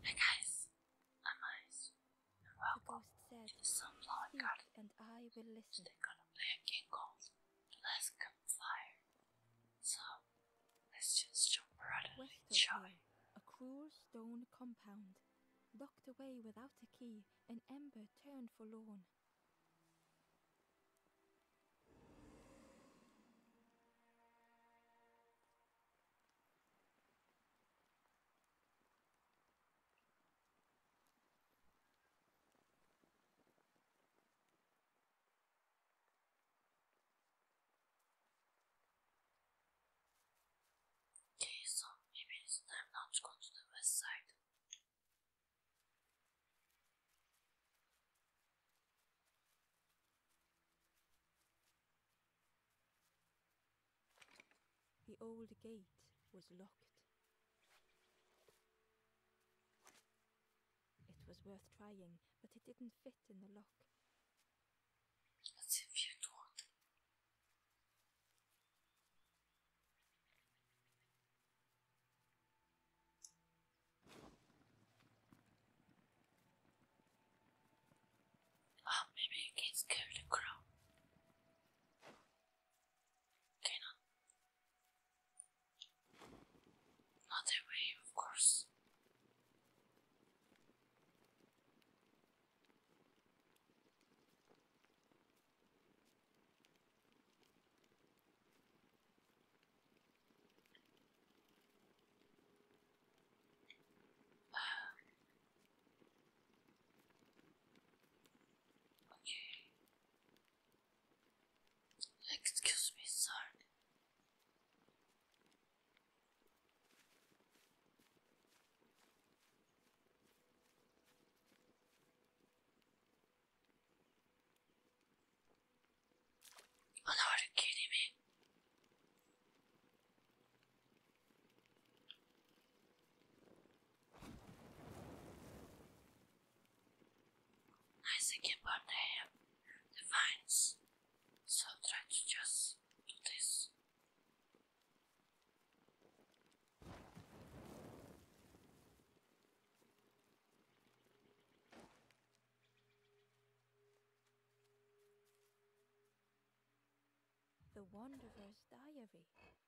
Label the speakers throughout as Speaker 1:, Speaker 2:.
Speaker 1: Hey guys, I'm Ice, and
Speaker 2: The
Speaker 1: welcome
Speaker 2: ghost said,
Speaker 1: to the Sunflower
Speaker 2: "Speak,
Speaker 1: Garden.
Speaker 2: and I will listen."
Speaker 1: Today gonna play a game called Last Campfire. So, let's just jump right in,
Speaker 2: West of
Speaker 1: shall we?
Speaker 2: here, a cruel stone compound, locked away without a key, an ember turned forlorn.
Speaker 1: Okay, so maybe it's time now to go to the west side.
Speaker 2: The old gate was locked. It was worth trying, but it didn't fit in the lock.
Speaker 1: Let's see if you do it. Ah, maybe you can scare the crow. Okay, not that way, of course. Okay. Excuse me, sir. Oh no, are you kidding me? Nice again, but the vines. So I'll try to just do this.
Speaker 2: The Wanderer's Diary.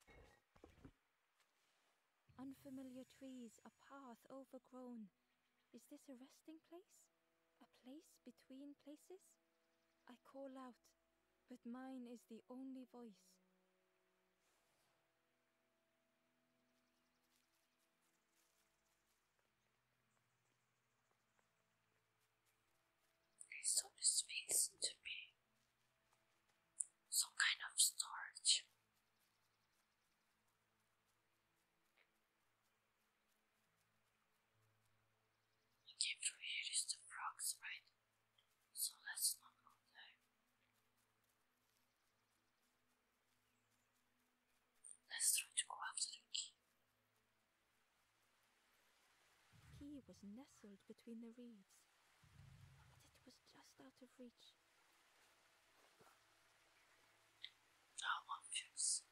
Speaker 2: Unfamiliar trees, a path overgrown. Is this a resting place? A place between places? I call out, but mine is the only voice.
Speaker 1: So this speaks to me. Some kind of storage. Okay, through here is the frogs, right? So let's not go there. Let's try to go after the key.
Speaker 2: Key was nestled between the reeds, but it was just out of reach.
Speaker 1: Now I'm confused.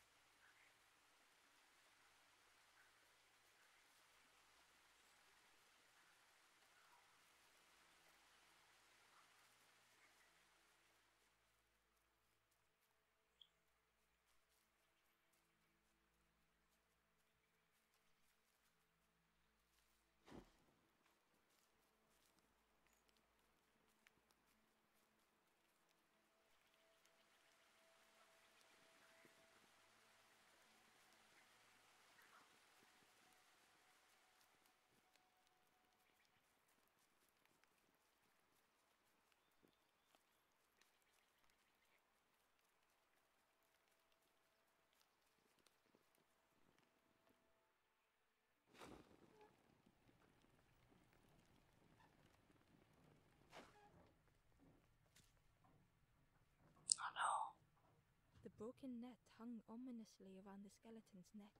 Speaker 1: Oh no.
Speaker 2: The broken net hung ominously around the skeleton's neck.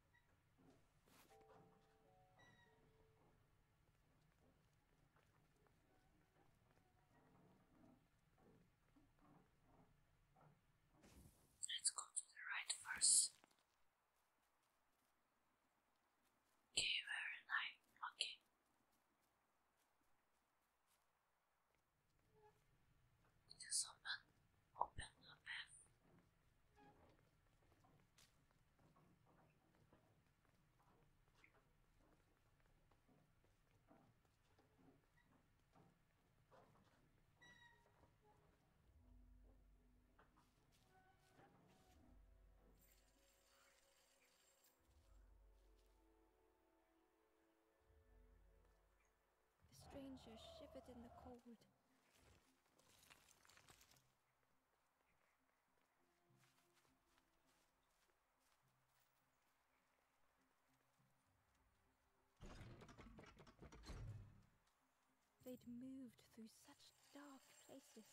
Speaker 1: Let's go to the right first. Okay, very nice. Okay.
Speaker 2: stranger shivered in the cold. They'd moved through such dark places.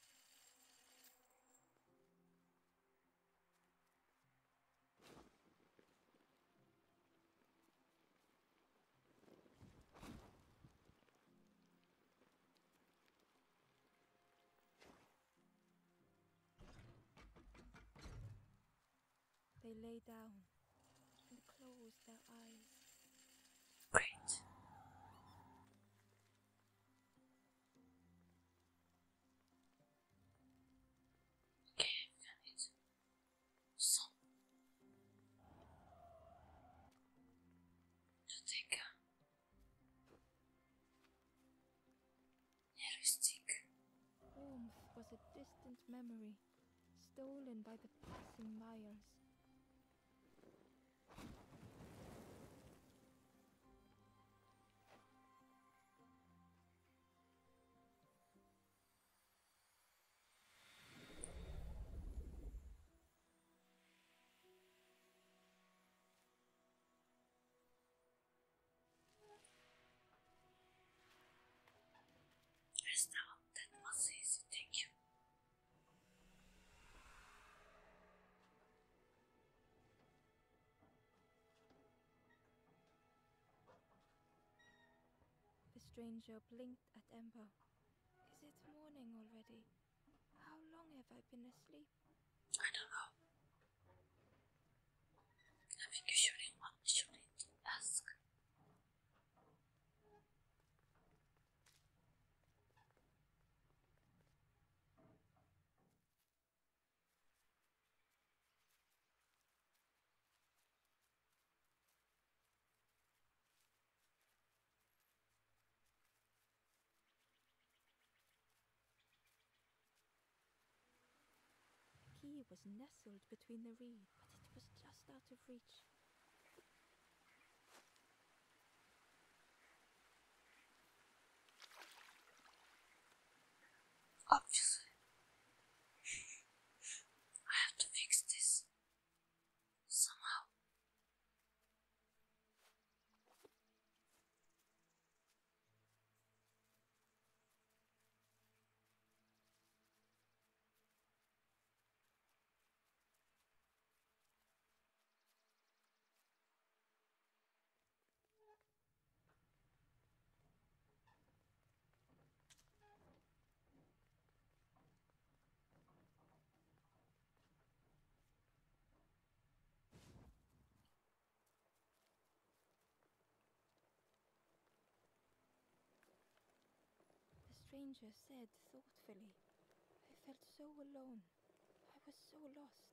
Speaker 2: They lay down and closed their eyes.
Speaker 1: Great. Okay, I need some to take a heuristic.
Speaker 2: Warmth was a distant memory, stolen by the passing miles.
Speaker 1: Yes, now that was easy, thank you.
Speaker 2: The stranger blinked at Ember. Is it morning already? How long have I been asleep?
Speaker 1: I don't know. I think you shouldn't ask.
Speaker 2: The key was nestled between the reed, but it was just out of reach.
Speaker 1: Obviously. I have to fix this. Somehow.
Speaker 2: The stranger said thoughtfully, I felt so alone. I was so lost.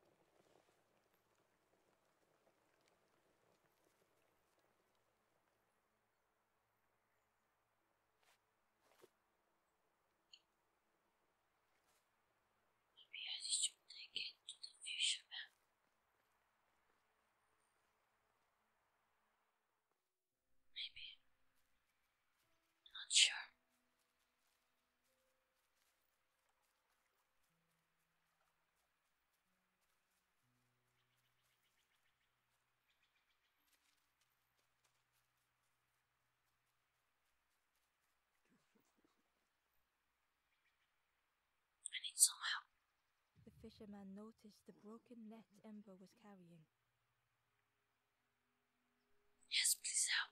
Speaker 1: Maybe I should take it to the fisherman. Maybe. Not sure. I need some help.
Speaker 2: The fisherman noticed the broken net Ember was carrying.
Speaker 1: Yes, please help.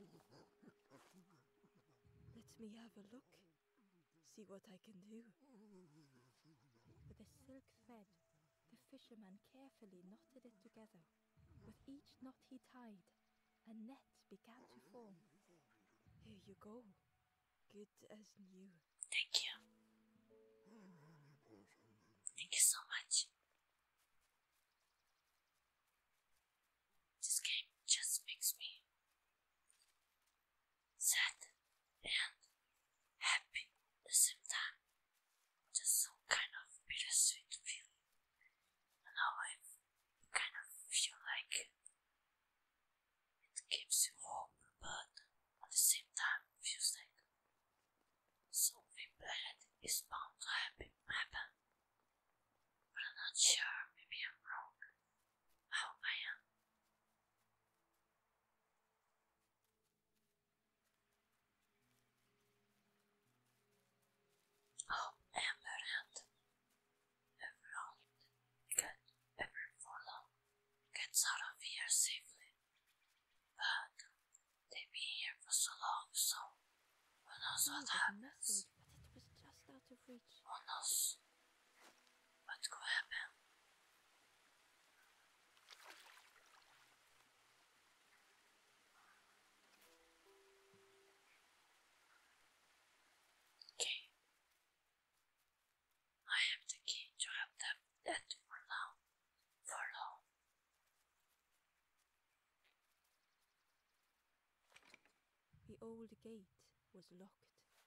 Speaker 2: Let me have a look. See what I can do. With a silk thread, the fisherman carefully knotted it together. With each knot he tied, a net began to form. Here you go. Good as new.
Speaker 1: Thank you. Thank you so much. This game just makes me sad and happy at the same time. Just some kind of bittersweet feeling. And how I kind of feel like it keeps you warm, but at the same time feels like Oh, Amberland. Everyone everyone gets out of here safely. But they've been here for so long, so who knows what happens?
Speaker 2: But it was just out of reach.
Speaker 1: Who knows what could happen? Okay. I have the key to help them that for now. For now.
Speaker 2: The old gate was locked.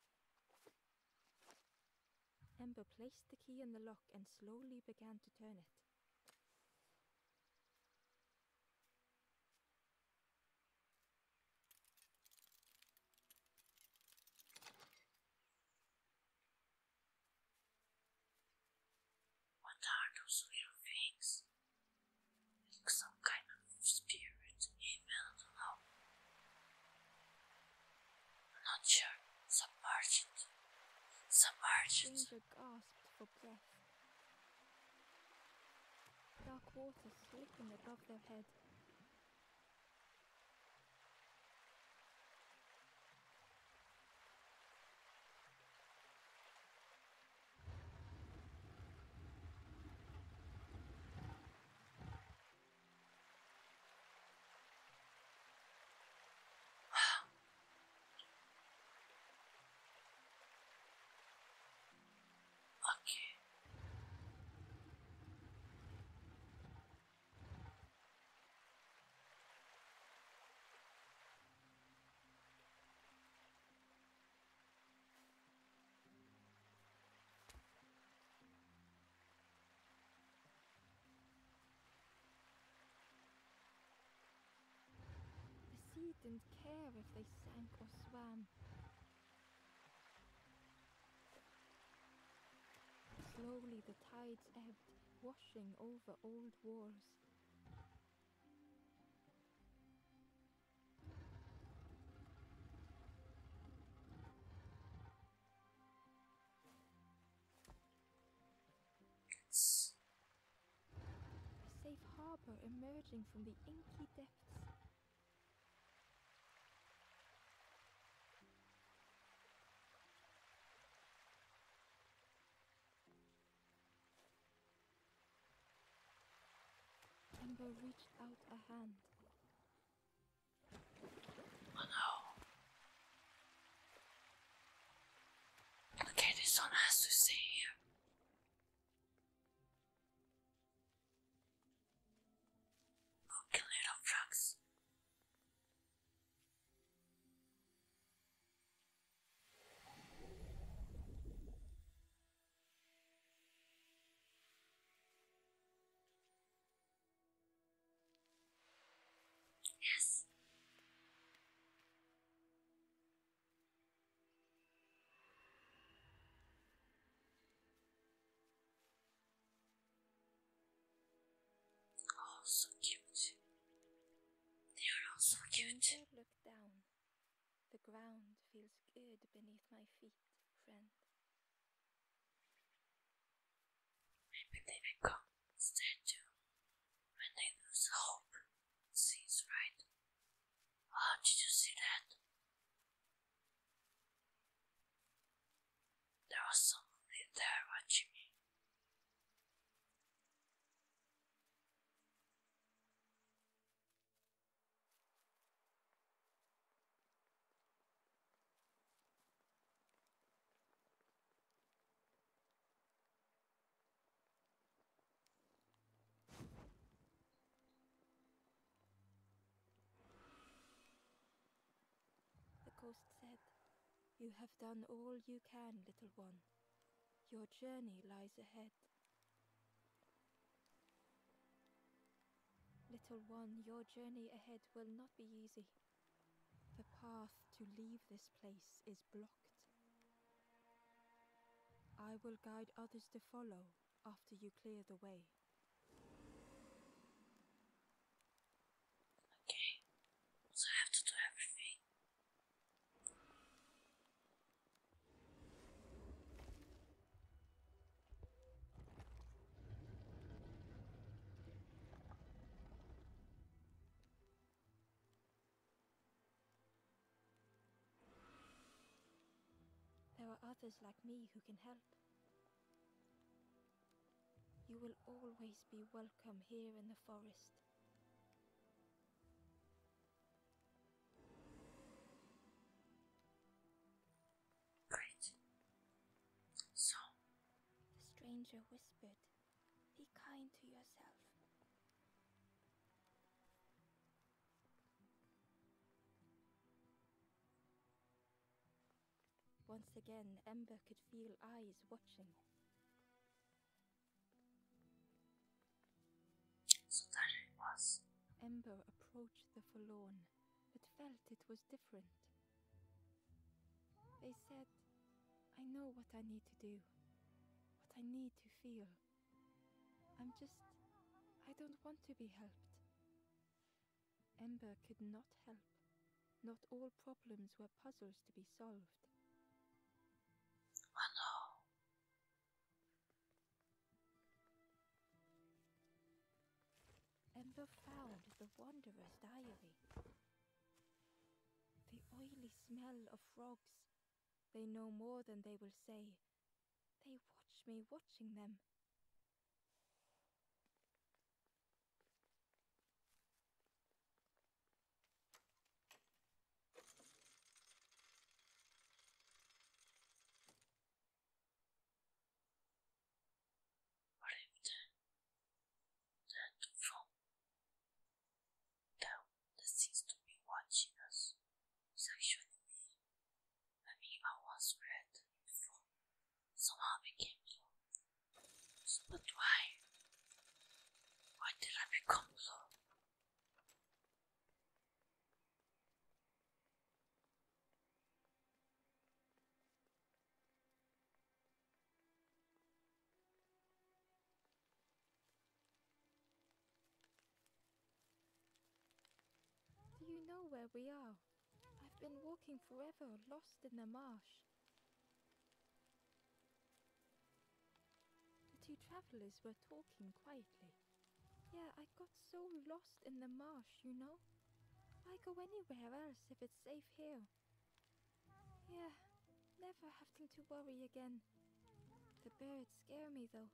Speaker 2: Ember placed the key in the lock and slowly began to turn it.
Speaker 1: What are those little things? Like some kind of spirit, even, I don't know. I'm not sure. Submerged.
Speaker 2: The stranger gasped for breath. Dark water slipping above their head.
Speaker 1: Okay.
Speaker 2: The sea didn't care if they sank or swam. Slowly the tides ebbed, washing over old walls.
Speaker 1: It's
Speaker 2: A safe harbor emerging from the inky depths. Ember reached out a hand.
Speaker 1: oh no. Okay, this one has to stay here. Go kill little frogs. Yes. Oh, so cute. They are all so cute.
Speaker 2: Stranger looked down. The ground feels good beneath my feet, friend.
Speaker 1: Maybe they become instead too when they lose hope. Seems right. Oh, did you see that? There was someone there watching me.
Speaker 2: The ghost said, "You have done all you can, little one. Your journey lies ahead." Little one, your journey ahead will not be easy. The path to leave this place is blocked. I will guide others to follow after you clear the way.
Speaker 1: Okay, so I have to do everything.
Speaker 2: are others like me who can help. You will always be welcome here in the forest.
Speaker 1: Great. So,
Speaker 2: the stranger whispered, "Be kind to yourself." Once again, Ember could feel eyes watching.
Speaker 1: so there it was.
Speaker 2: Ember approached the forlorn, but felt it was different. They said, "I know what I need to do, what I need to feel. I don't want to be helped." Ember could not help. Not all problems were puzzles to be solved.
Speaker 1: Oh no.
Speaker 2: Ember found the Wanderer's diary. The oily smell of frogs. They know more than they will say. They watch me watching them.
Speaker 1: What if the frog that seems to be watching us is actually me? I mean, I was red before somehow became blue. But why? Why did I become blue?
Speaker 2: Do you know where we are? I've been walking forever, lost in the marsh. The two travelers were talking quietly. Yeah, I got so lost in the marsh, you know? Why go anywhere else if it's safe here? Yeah, never having to worry again. The birds scare me though.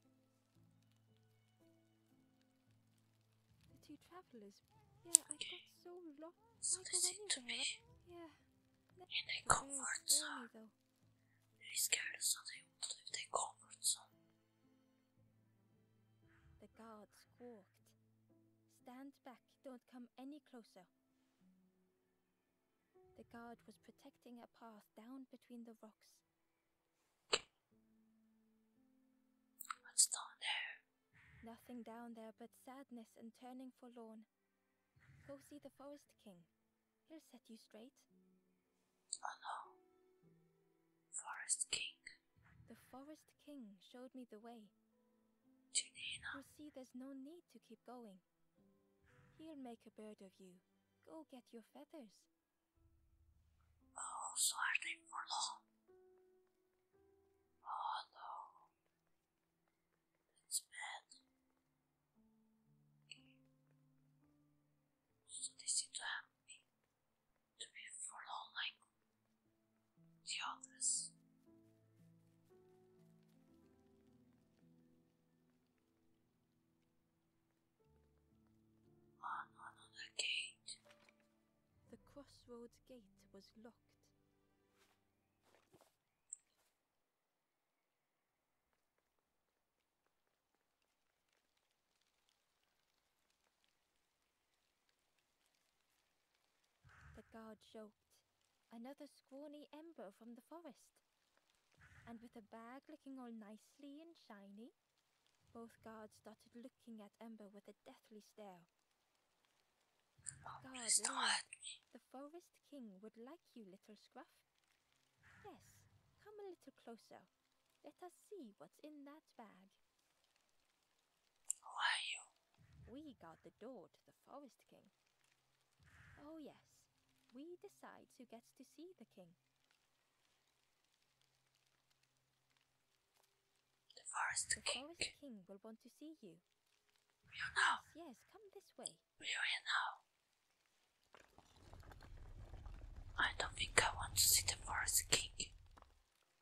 Speaker 2: The two travelers. Yeah, I got so lost.
Speaker 1: So
Speaker 2: Why
Speaker 1: they
Speaker 2: go
Speaker 1: seem to
Speaker 2: anywhere?
Speaker 1: be
Speaker 2: Yeah.
Speaker 1: in a
Speaker 2: The
Speaker 1: comfort
Speaker 2: birds scare me
Speaker 1: zone.
Speaker 2: though.
Speaker 1: They're scared, so they want to leave their comfort zone.
Speaker 2: The guard squawked. "Stand back, don't come any closer." The guard was protecting a path down between the rocks.
Speaker 1: What's down there?
Speaker 2: Nothing down there but sadness and turning forlorn. Go see the Forest King. He'll set you straight.
Speaker 1: Oh no. Forest King.
Speaker 2: The Forest King showed me the way.
Speaker 1: Janina.
Speaker 2: You'll see there's no need to keep going. He'll make a bird of you. Go get your feathers.
Speaker 1: Oh, so are they forlorn? Oh no. That's bad. Okay. So they seem to have me to be forlorn like the others. Oh no, another gate.
Speaker 2: The crossroads gate was locked. The guard joked. Another scrawny Ember from the forest. And with a bag looking all nicely and shiny. Both guards started looking at Ember with a deathly stare.
Speaker 1: Oh,
Speaker 2: Guard
Speaker 1: please don't
Speaker 2: leered.
Speaker 1: hurt me.
Speaker 2: The Forest King would like you, little scruff. Yes, come a little closer. Let us see what's in that bag.
Speaker 1: Who are you?
Speaker 2: We guard the door to the Forest King. Oh yes, we decide who gets to see the king.
Speaker 1: The Forest
Speaker 2: The
Speaker 1: King.
Speaker 2: Forest King will want to see you.
Speaker 1: You know.
Speaker 2: Yes, come this way.
Speaker 1: You know. I don't think I want to see the Forest King.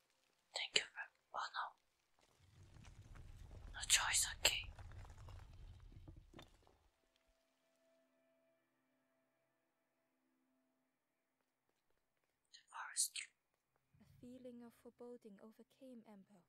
Speaker 1: was true.
Speaker 2: A feeling of foreboding overcame Ember.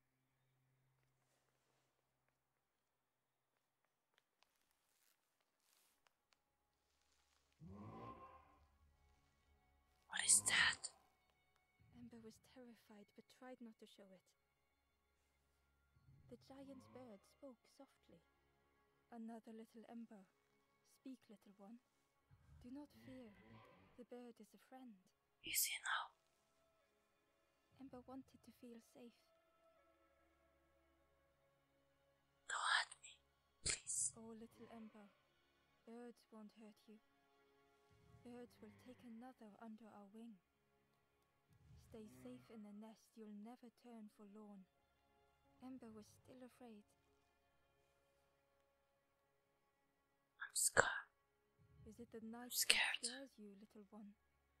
Speaker 1: What is that?
Speaker 2: Ember was terrified but tried not to show it. The giant's bird spoke softly. Another little Ember. Speak, little one. Do not fear. The bird is a friend.
Speaker 1: Is he now?
Speaker 2: Ember wanted to feel safe.
Speaker 1: Go at me, please.
Speaker 2: Oh, little Ember. Birds won't hurt you. Birds will take another under our wing. Stay safe in the nest. You'll never turn forlorn. Ember was still afraid.
Speaker 1: I'm scared.
Speaker 2: Is it the night that
Speaker 1: scared.
Speaker 2: scares you, little one?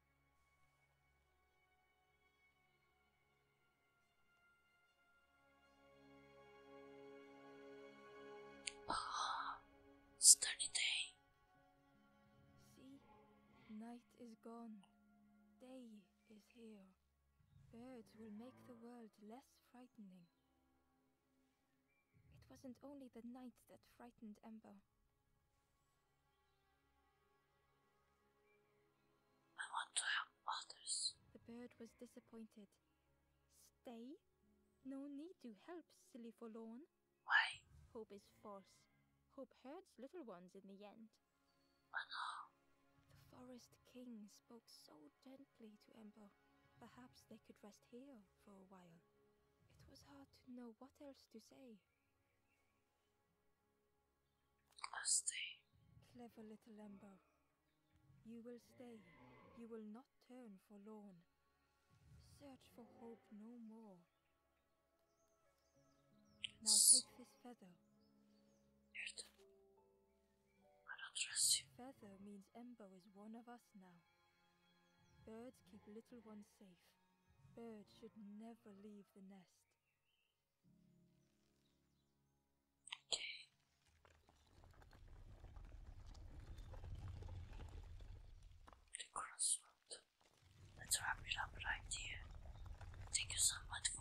Speaker 1: Oh, sunny day.
Speaker 2: See? Night is gone. Day is here. Birds will make the world less frightening. It wasn't only the night that frightened Ember.
Speaker 1: I want to help others.
Speaker 2: The bird was disappointed. Stay? No need to help, silly forlorn.
Speaker 1: Why?
Speaker 2: Hope is false. Hope hurts little ones in the end.
Speaker 1: Oh no.
Speaker 2: The Forest King spoke so gently to Ember. Perhaps they could rest here for a while. It was hard to know what else to say.
Speaker 1: I'll stay.
Speaker 2: Clever little Ember. You will stay. You will not turn forlorn. Search for hope no more. Now take this feather.
Speaker 1: Weird. I don't trust you.
Speaker 2: Feather means Ember is one of us now. Birds keep little ones safe. Birds should never leave the nest.
Speaker 1: Okay. The crossroad. Let's wrap it up right here. Thank you so much